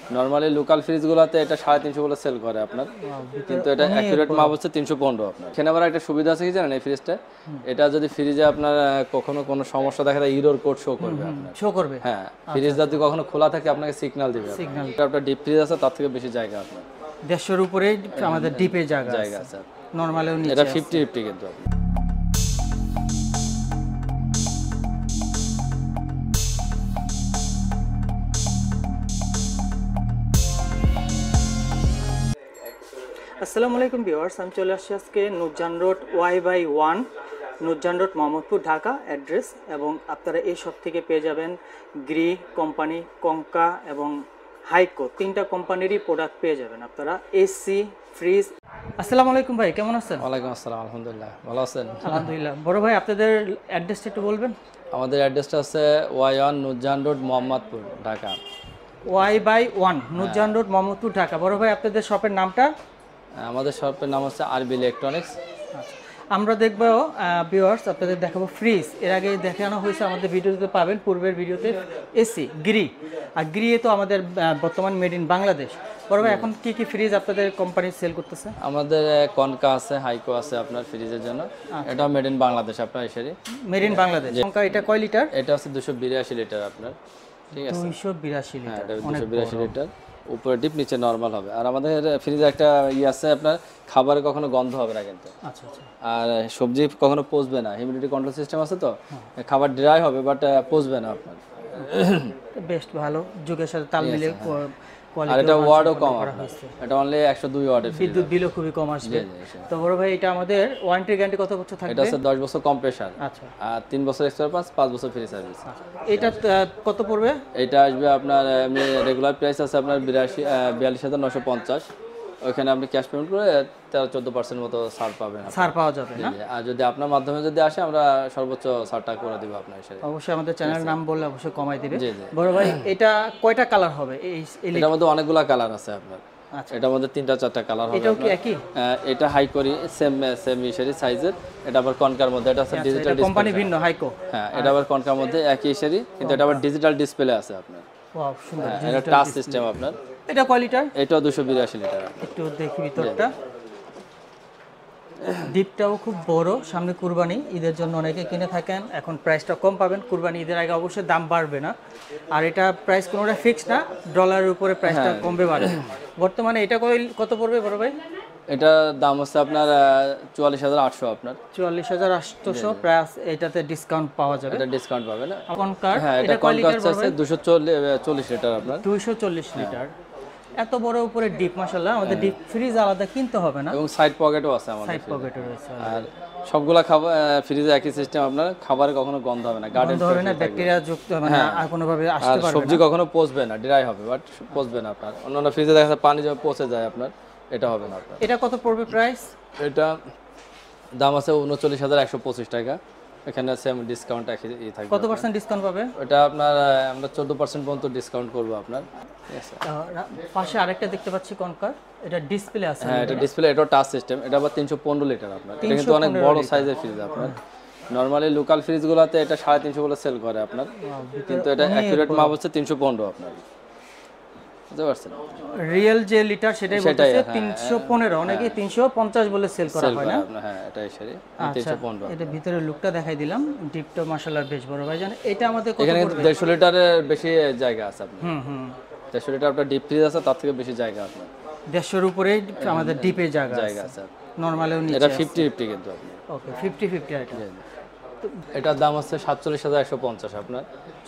Normally local ফ্রিজগুলোতে এটা 350 বলে sell করে আপনার, কিন্তু এটা অ্যাকুরেট মাপ হচ্ছে 315 আপনার। এখানে আবার একটা সুবিধা আছে কি জানেন এই ফ্রিজটা, এটা যদি ফ্রিজে আপনার কখনো কোনো সমস্যা দেখা যায় ইরর কোড শো করবে আপনার। শো করবে? হ্যাঁ, ফ্রিজ যদি কখনো খোলা থাকে আপনাকে সিগন্যাল দিবে। সিগন্যাল আপনার ডিপ ফ্রিজ আছে তার থেকে বেশি জায়গা আপনার 150 উপরে আমাদের ডিপে জায়গা আছে। নরমালেও নিচে এটা 50-50 কিন্তু আপনার। আসসালামু আলাইকুম ভিউয়ার্স, আমি চলে আসছি আজকে Nurjan road Y/1, Nurjan road Mohammadpur, Dhaka address. এবং আপনারা এই শপ থেকে পেয়ে যাবেন গ্রি কোম্পানি, কঙ্কা এবং হাইকো, তিনটা কোম্পানিরই প্রোডাক্ট পেয়ে যাবেন আপনারা। AC, fridge. আসসালামু আলাইকুম ভাই, কেমন আছেন? ওয়ালাইকুম আসসালাম, আলহামদুলিল্লাহ, ভালো আছেন? আলহামদুলিল্লাহ। বড় ভাই, আপনাদের অ্যাড্রেসটা একটু বলবেন? আমাদের অ্যাড্রেসটা আছে Y1 Nurjan road Mohammadpur, Dhaka. Y/1 Nurjan road Mohammadpur, Dhaka. বড় ভাই, আপনাদের শপের নামটা? আমাদের শপের নাম হচ্ছে আরবি ইলেকট্রনিক্স। আমরা দেখব ভিউয়ার্স, আপনাদের দেখাবো ফ্রিজ। এর আগে দেখানো হয়েছে আমাদের ভিডিওতে, পাবেন পূর্বের ভিডিওতে এসি, গ্রি। আর গ্রি তো আমাদের বর্তমান মেড ইন বাংলাদেশ। বড় ভাই, এখন কি কি ফ্রিজ আপনাদের কোম্পানি সেল করতেছে? আমাদের কনকা আছে, হাইকো আছে আপনার ফ্রিজের জন্য। এটা মেড ইন বাংলাদেশ আপনার এসেরই মেড ইন বাংলাদেশ। কনকা এটা কয় লিটার? এটা হচ্ছে 282 লিটার আপনার, ঠিক আছে? 282 লিটার। এটা 282 লিটার, উপরে ডিপ নিচে নরমাল হবে। আর আমাদের ফ্রিজে একটা আছে আপনার, খাবারে কখনো গন্ধ হবে না কিন্তু। আচ্ছা আচ্ছা। আর সবজি কখনো পচবে না, হিউমিডিটি কন্ট্রোল সিস্টেম আছে তো, খাবার ড্রাই হবে বাট পচবে না আপনার। বেস্ট, ভালো, যুগের সাথে তাল মিলিয়ে আর এটা ওয়াটও কম আপনার, এটা অনলি 102 ওয়াটের। বিদ্যুৎ বিলও খুবই কম আসবে। তো বড় ভাই, এটা আমাদের ওয়ারেন্টি গ্যারান্টি কত বছর থাকবে? এটা আছে 10 বছর কম্প্রেসার। আচ্ছা। আর 3 বছর এক্সট্রা পাস, 5 বছর ফ্রি সার্ভিস। এটা কত পড়বে? এটা আসবে আপনার এমনি রেগুলার প্রাইস আছে আপনার 42,950। ওইখানে আপনি ক্যাশ পেমেন্ট করে 13-14% মতো ছাড় পাবেন, ছাড় পাওয়া যাবে না? আর যদি আপনার মাধ্যমে যদি আসে আমরা সর্বোচ্চ ছাড়টা করে দিব আপনার সাথে। অবশ্যই আমাদের চ্যানেল নাম বললে অবশ্যই কমাই দিবে। বড় ভাই, এটা কয়টা কালার হবে? এটার মধ্যে অনেকগুলা কালার আছে আপনার। আচ্ছা। এটার মধ্যে 3-4টা কালার হবে। এটাও কি একই? এটা হাই করি সেম ইসেরি সাইজের। এটা আবার কনকার মধ্যে, এটা আছে ডিজিটাল ডিসপ্লে। কোম্পানি ভিন্ন, হাইকো। হ্যাঁ, এটা আবার কনকার মধ্যে একই ইসেরি, কিন্তু এটা আবার ডিজিটাল ডিসপ্লে আছে আপনার। ওয়াও, সুন্দর। এটা টাচ সিস্টেম আপনার। এটা কয় লিটার? এটা 282 লিটার। একটু দেখি ভিতরটা। ডিপটাও খুব বড়। সামনে কুরবানি, ঈদের জন্য অনেকে কিনে থাকেন। এখন প্রাইসটা কম পাবেন, কুরবানি ঈদের আগে অবশ্যই দাম বাড়বে না। আর এটা প্রাইস কোনোটা ফিক্স না, ডলারের উপরে প্রাইসটা কমবে বাড়বে। বর্তমানে এটা কত পড়বে বড় ভাই? এটা দাম হচ্ছে আপনার 44,800 আপনার। 44,800 প্রাইস। এটাতে ডিসকাউন্ট পাওয়া যাবে? এটা ডিসকাউন্ট পাবে না। কনকার, হ্যাঁ, এটা কনকার আছে 240 লিটার আপনার। 240 লিটার। এত বড় উপরে ডিপ, মাশাআল্লাহ। আমাদের ডিপ ফ্রিজ আলাদা কিনতে হবে না, এবং সাইড পকেটও আছে আমাদের। সাইড পকেটও রয়েছে। আর সবগুলা খাবার ফ্রিজে একই সিস্টেম আপনার, খাবারে কখনো গন্ধ হবে না, গার্ডেন হবে না, ব্যাকটেরিয়া যুক্ত হবে না, আর কোনো ভাবে আসতে পারবে না। সবজি কখনো পচবে না, ড্রাই হবে বাট পচবে না আপনার। অন্যান্য ফ্রিজে দেখা যায় পানি যখন পচে যায় আপনার, এটা হবে না আপনার। এটা কত পড়বে প্রাইস? এটা দাম আছে 39,125 টাকা। এখানে সেম ডিসকাউন্ট একই থাকবে। কত পার্সেন্ট ডিসকাউন্ট পাবে? এটা আপনার আমরা 14% পর্যন্ত ডিসকাউন্ট করব আপনার। ঠিক আছে। পাশে আরেকটা দেখতে পাচ্ছি কনকার, এটা ডিসপ্লে আছে। হ্যাঁ, এটা ডিসপ্লে, এটা টাচ সিস্টেম। এটা আবার 315 লিটার আপনার। এটা কিন্তু অনেক বড় সাইজের ফ্রিজ আপনার। নরমালি লোকাল ফ্রিজগুলোতে এটা 350 বলে সেল করে আপনার, কিন্তু এটা অ্যাকুরেট মাপ হচ্ছে 315 আপনার। বুঝতে পারছেন? রিয়েল যে লিটার সেটাই বলতেছে 315, অনেকে 350 বলে সেল করা হয় না? হ্যাঁ, এটা এসেরই 315। এটা ভিতরের লুকটা দেখাই দিলাম। ডিপটা মাশাআল্লাহ বেশ বড় ভাই। জানেন এটা আমাদের কত এখানে পড়বে? 150 লিটারের বেশি জায়গা আছে আপনার। 150 লিটার আপনার ডিপ ফ্রিজ আছে, তার থেকে বেশি জায়গা আপনার। 150 উপরে আমাদের ডিপে জায়গা আছে। নরমালেও নিচে এটা 50-50 কিন্তু আপনি। ওকে, 50-50 এটা। এটার দাম হচ্ছে 47,150 আপনার।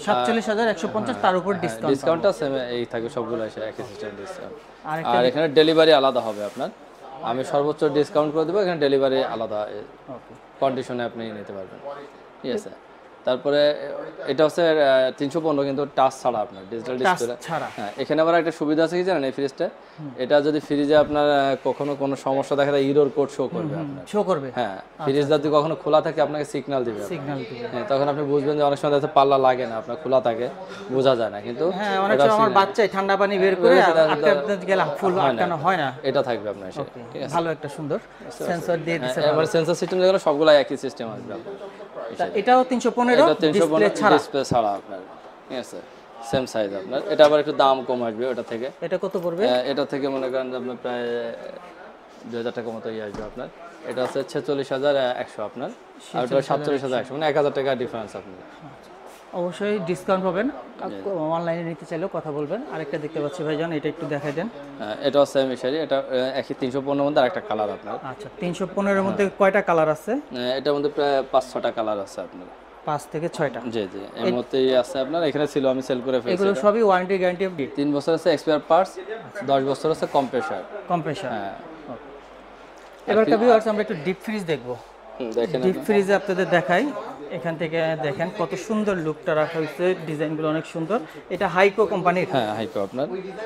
47,150, তার উপর ডিসকাউন্ট। ডিসকাউন্টটা সেম এই থাকে সবগুলো, এসে একই সিস্টেম ডিসকাউন্ট। আর এখানে ডেলিভারি আলাদা হবে আপনার। আমি সর্বোচ্চ ডিসকাউন্ট করে দেবো, এখানে ডেলিভারি আলাদা কন্ডিশনে আপনি নিতে পারবেন। ঠিক আছে। তারপরে এটা হচ্ছে 315, কিন্তু টাচ ছাড়া আপনার, ডিজিটাল ডিসপ্লে ছাড়া। হ্যাঁ, এখানে আবার একটা সুবিধা আছে কি জানেন এই ফ্রিজটা, এটা যদি ফ্রিজে আপনার কখনো কোনো সমস্যা দেখা যায় ইরর কোড শো করবে আপনার। শো করবে? হ্যাঁ, ফ্রিজ যদি কখনো খোলা থাকে আপনাকে সিগন্যাল দিবে। সিগন্যাল দিবে। হ্যাঁ, তখন আপনি বুঝবেন যে অনেক সময় দেখতে পাল্লা লাগে না আপনার, খোলা থাকে, বোঝা যায় না। কিন্তু হ্যাঁ, অনেক সময় আমার বাচ্চাই ঠান্ডা পানি বের করে আটকাতে গেলে ফুল আটকানো হয় না। এটা থাকবে আপনার সাথে। ঠিক আছে। ভালো একটা সুন্দর সেন্সর দিয়ে দিয়েছে। এবার সেন্সর সিস্টেম যেগুলো সবগুলো একই সিস্টেম আসবে। এটাও 315 ডিসপ্লে ছাড়া। ডিসপ্লে ছাড়া আপনার। ঠিক আছে। সেম সাইজ আপনার। এটা আবার একটু দাম কম আসবে ওটা থেকে। এটা কত পড়বে? এটা থেকে মনে করেন যে আপনার প্রায় 2000 টাকা মতো আসবে আপনার। এটা হচ্ছে 46,100 আপনার, আর ওটা 47,100, মানে 1000 টাকা ডিফারেন্স আপনার। অবশ্যই ডিসকাউন্ট পাবেন, অনলাইনে নিতে চাইলেও কথা বলবেন। আরেকটা দেখতে পাচ্ছি ভাইজান, এটা একটু দেখাই দেন। এটাও সেম শাড়ি, এটা একই 315 মধ্যে আরেকটা কালার আপনার। আচ্ছা, 315 এর মধ্যে কয়টা কালার আছে? এটার মধ্যে প্রায় 5-6টা কালার আছে আপনার। 5 থেকে 6টা। জি জি, এর মধ্যেই আছে আপনার। এখানে ছিল, আমি সেল করে ফেলছি। এগুলো সবই ওয়ারেন্টি গ্যারান্টি অফ 3 বছর আছে এক্সপায়ার পার্টস, 10 বছর আছে কম্প্রেসার। কম্প্রেসার। হ্যাঁ, এবার ভিউয়ার্স আমরা একটু ডিপ ফ্রিজ দেখবো। দেখেন ডিপ ফ্রিজে আপনাদের দেখাই, এখান থেকে দেখেন কত সুন্দর লুকটা রাখা হয়েছে, ডিজাইনগুলো অনেক সুন্দর। এটা হাইকো কোম্পানির। হ্যাঁ, হাইকো আপনার।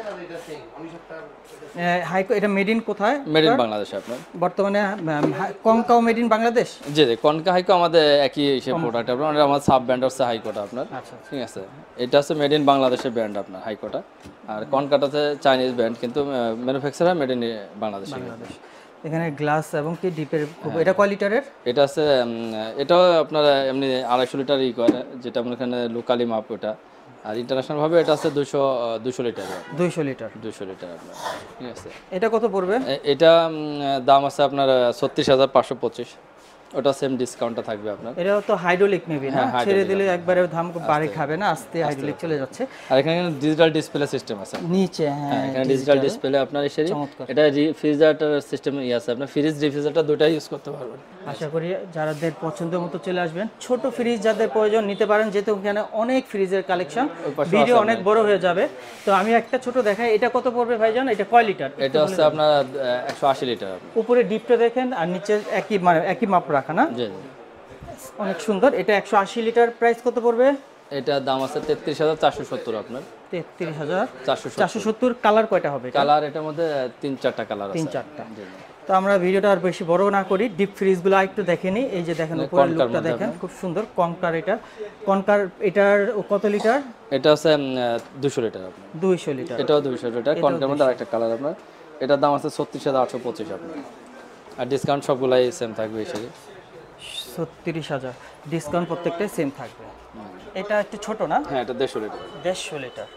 হাইকো, এটা মেড ইন কোথায়? মেড ইন বাংলাদেশ আপনার। বর্তমানে কনকাও মেড ইন বাংলাদেশ। জি জি, কনকা হাইকো আমাদের একই সে প্রোডাক্ট আপনার। আমার সাব ব্র্যান্ড হচ্ছে হাইকোটা আপনার। আচ্ছা, ঠিক আছে, এটা হচ্ছে মেড ইন বাংলাদেশের ব্র্যান্ড আপনার হাইকোটা। আর কনকাটা হচ্ছে চাইনিজ ব্র্যান্ড, কিন্তু ম্যানুফ্যাকচার হয় মেড ইন বাংলাদেশ। এখানে গ্লাস এবং কি ডিপের, এটা কয় লিটারের? এটা আছে এটাও আপনার এমনি 250 লিটার ই করে, যেটা আপনার এখানে লোকালি মাপ ওটা। আর ইন্টারন্যাশনাল ভাবে এটা আছে 200 লিটার। 200 লিটার। 200 লিটার আপনার। ঠিক আছে, এটা কত পড়বে? এটা দাম আছে আপনার 36,525। ওটা সেম ডিসকাউন্টটা থাকবে আপনার। এটা তো হাইড্রোলিক নেবে না, ছেড়ে দিলে একবারে দাম বাড়ি খাবে না, আস্তে হাইড্রোলিক চলে যাচ্ছে। আর এখানে ডিজিটাল ডিসপ্লে সিস্টেম আছে নিচে। হ্যাঁ, এখানে ডিজিটাল ডিসপ্লে আপনার এসেরই। এটা রেফ্রিজারেটর সিস্টেম আছে আপনার, ফ্রিজ রেফ্রিজারেটর দুটাই ইউজ করতে পারবেন। আশা করি যাদের পছন্দ মতো চলে আসবেন। ছোট ফ্রিজ যাদের প্রয়োজন নিতে পারেন, যেহেতু এখানে অনেক ফ্রিজের কালেকশন, ভিডিও অনেক বড় হয়ে যাবে। তো আমি একটা ছোট দেখাই, এটা কত পড়বে ভাইজান? এটা কয় লিটার? এটা হচ্ছে আপনার 180 লিটার। উপরে ডিপটা দেখেন আর নিচে একই, মানে একই মাপ রাখা না? জি, অনেক সুন্দর। এটা 180 লিটার, প্রাইস কত পড়বে? এটার দাম আছে 33,470 আপনার। 33,470। কালার কয়টা হবে? কালার এটার মধ্যে 3-4টা কালার আছে। 3-4টা। তো আমরা ভিডিওটা আর বেশি বড় না করি, ডিপ ফ্রিজগুলো একটু দেখে নিই। এই যে দেখেন উপরের লুকটা দেখেন, খুব সুন্দর। কনকার, এটা কনকার, এটার কত লিটার? এটা আছে 200 লিটার আপনার। 200 লিটার। এটাও 200 লিটার। কনকার মধ্যে আরেকটা কালার আপনার। এটার দাম আছে 36,825 আপনার। আর ডিসকাউন্ট সবগুলাই সেম থাকবে এসে। 36,000 ডিসকাউন্ট, প্রত্যেকটাই সেম থাকবে। এটা একটু ছোট না? হ্যাঁ, এটা 150 লিটার। 150 লিটার।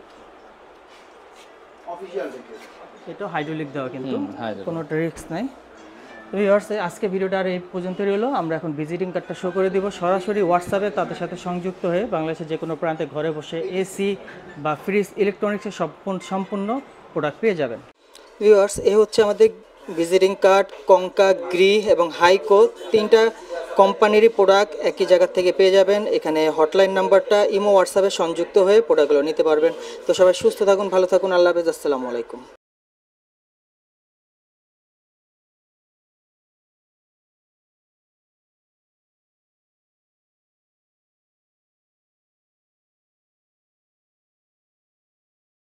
এটা হাইড্রোলিক দেওয়া, কিন্তু কোনো রিস্ক নাই। তো ভিউয়ার্স, আজকে ভিডিওটা আর এই পর্যন্তই রইলো। আমরা এখন ভিজিটিং কার্ডটা শো করে দিব। সরাসরি হোয়াটসঅ্যাপে তাদের সাথে সংযুক্ত হয়ে বাংলাদেশের যে কোনো প্রান্তে ঘরে বসে এসি বা ফ্রিজ, ইলেকট্রনিক্সের সম্পূর্ণ প্রোডাক্ট পেয়ে যাবেন। ভিউয়ার্স, এই হচ্ছে আমাদের ভিজিটিং কার্ড। কনকা, গ্রি এবং হাইকো, তিনটা কোম্পানিরই প্রোডাক্ট একই জায়গা থেকে পেয়ে যাবেন। এখানে হটলাইন নাম্বারটা ইমো, হোয়াটসঅ্যাপে সংযুক্ত হয়ে প্রোডাক্টগুলো নিতে পারবেন। তো সবাই সুস্থ থাকুন, ভালো থাকুন। আল্লাহ হাফেজ, আসসালামু আলাইকুম।